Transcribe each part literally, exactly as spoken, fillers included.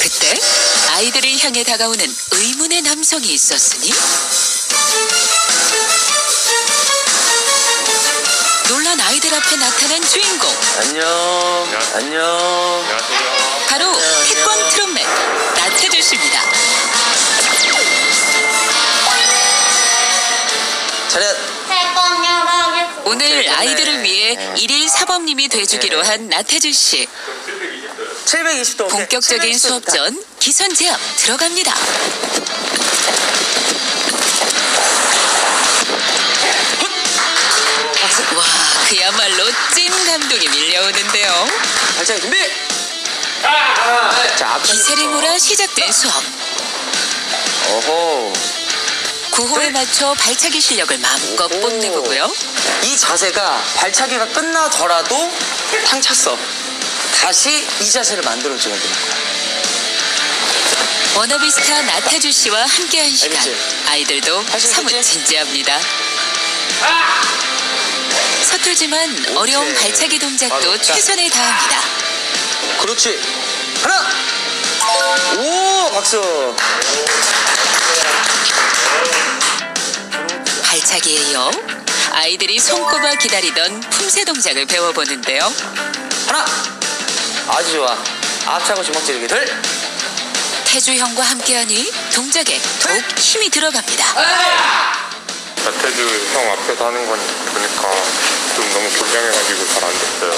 그때 아이들을 향해 다가오는 의문의 남성이 있었으니 놀란 아이들 앞에 나타난 주인공. 안녕. 안녕하세요. 안녕. 안녕하세요. 바로 안녕. 태권 트롯맨 나태주 씨입니다. 차렷. 오늘 아이들을 위해 일일 사범님이 돼주기로 한 나태주 씨. 칠백이십 도. 본격적인 수업 전 기선 제압 들어갑니다. 와, 그야말로 찐 감동이 밀려오는데요. 발차기 준비. 아! 자, 앞에 기세를 몰아 시작된 수업. 오호. 구호에 맞춰 발차기 실력을 마음껏 오. 뽐내보고요. 이 자세가 발차기가 끝나더라도 탕 찼어. 다시 이 자세를 만들어줘야 돼. 워너비 스타 나태주 씨와 함께한 시간. 알겠지? 아이들도 할수 사뭇 있겠지? 진지합니다. 서툴지만 어려운 발차기 동작도 맞아. 최선을 다합니다. 그렇지. 하나. 오, 박수. 발차기에 이어 아이들이 손꼽아 기다리던 품새 동작을 배워보는데요. 하나. 아주 좋아. 앞차고 주먹 찌르기 둘. 태주 형과 함께하니 동작에 더욱 힘이 들어갑니다. 나태주 형 앞에서 하는 건 보니까 좀 너무 긴장해가지고 잘 안 됐어요.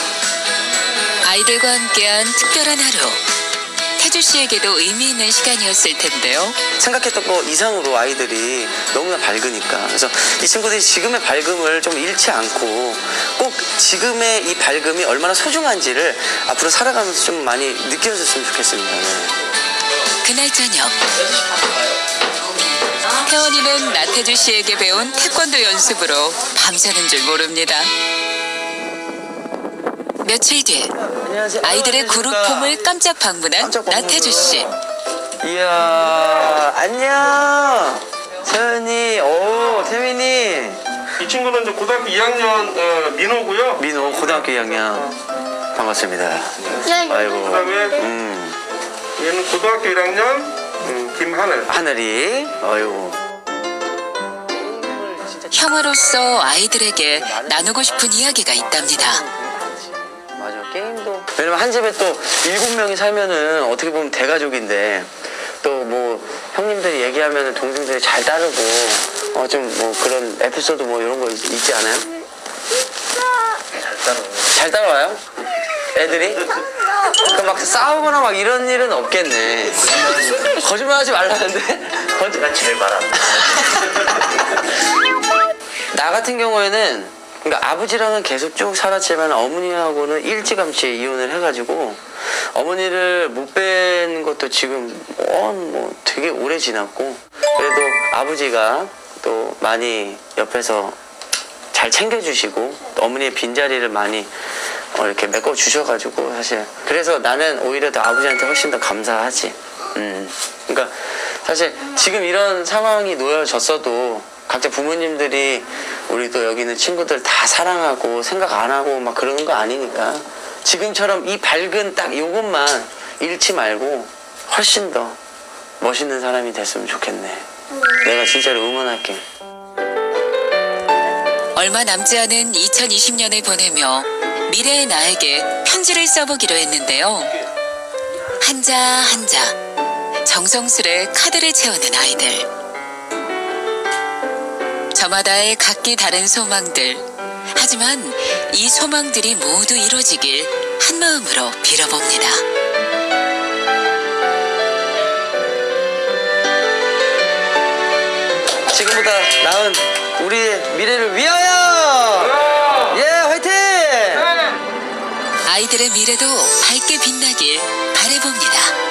아이들과 함께한 특별한 하루. 태주 씨에게도 의미 있는 시간이었을 텐데요. 생각했던 거 이상으로 아이들이 너무나 밝으니까. 그래서 이 친구들이 지금의 밝음을 좀 잃지 않고 꼭 지금의 이 밝음이 얼마나 소중한지를 앞으로 살아가면서 좀 많이 느껴졌으면 좋겠습니다. 네. 그날 저녁. 태원이는 나태주 씨에게 배운 태권도 연습으로 밤새는 줄 모릅니다. 며칠 뒤 안녕하세요. 아이들의 안녕하십니까. 그룹홈을 깜짝 방문한 깜짝 방문으로. 나태주 씨. 이야, 안녕. 세연이, 오, 태민이. 이 친구는 이제 고등학교 이 학년 어, 민호고요. 민호, 고등학교 이 학년. 반갑습니다. 아이고. 그다음에 음, 얘는 고등학교 일 학년 음, 김하늘. 하늘이. 아이고. 형으로서 아이들에게 나누고 싶은 이야기가 있답니다. 맞아, 게임도. 왜냐면 한 집에 또 일곱 명이 살면은 어떻게 보면 대가족인데 또 뭐 형님들이 얘기하면은 동생들이 잘 따르고 어 좀 뭐 그런 에피소드 뭐 이런 거 있, 있지 않아요? 잘 따라와요. 잘 따라와요? 애들이? 그럼 막 싸우거나 막 이런 일은 없겠네. 거짓말 하지 말라는데? 거짓말 제일 말한다. 나 같은 경우에는 그러니까 아버지랑은 계속 쭉 살았지만 어머니하고는 일찌감치 이혼을 해가지고 어머니를 못 뵌 것도 지금 어, 뭐 되게 오래 지났고 그래도 아버지가 또 많이 옆에서 잘 챙겨주시고 어머니의 빈자리를 많이 어, 이렇게 메꿔주셔가지고 사실 그래서 나는 오히려 더 아버지한테 훨씬 더 감사하지. 음. 그러니까 사실 지금 이런 상황이 놓여졌어도 각자 부모님들이 우리 또 여기 있는 친구들 다 사랑하고 생각 안 하고 막 그러는 거 아니니까 지금처럼 이 밝은 딱 요것만 잃지 말고 훨씬 더 멋있는 사람이 됐으면 좋겠네. 내가 진짜로 응원할게. 얼마 남지 않은 이천이십 년을 보내며 미래의 나에게 편지를 써보기로 했는데요. 한자 한자 정성스레 카드를 채우는 아이들. 저마다의 각기 다른 소망들. 하지만 이 소망들이 모두 이루어지길 한마음으로 빌어봅니다. 지금보다 나은 우리의 미래를 위하여! 예, 화이팅! 아이들의 미래도 밝게 빛나길 바라봅니다.